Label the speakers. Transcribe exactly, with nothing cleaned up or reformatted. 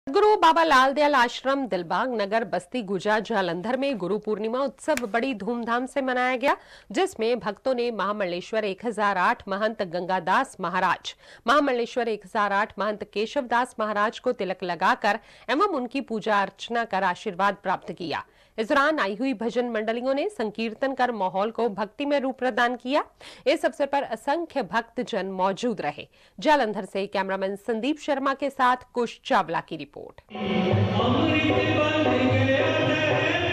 Speaker 1: गुरु बाबा लाल दयाल आश्रम दिलबाग नगर बस्ती गुजा जालंधर में गुरु पूर्णिमा उत्सव बड़ी धूमधाम से मनाया गया, जिसमें भक्तों ने महामंडलेश्वर एक हज़ार आठ महंत गंगादास महाराज, महामंडलेश्वर एक हज़ार आठ महंत केशवदास महाराज को तिलक लगाकर एवं उनकी पूजा अर्चना कर आशीर्वाद प्राप्त किया। इस दौरान आई हुई भजन मंडलियों ने संकीर्तन कर माहौल को भक्तिमय रूप प्रदान किया। इस अवसर पर असंख्य भक्त जन मौजूद रहे। जालंधर से कैमरामैन संदीप शर्मा के साथ कुश चावला की रिपोर्ट।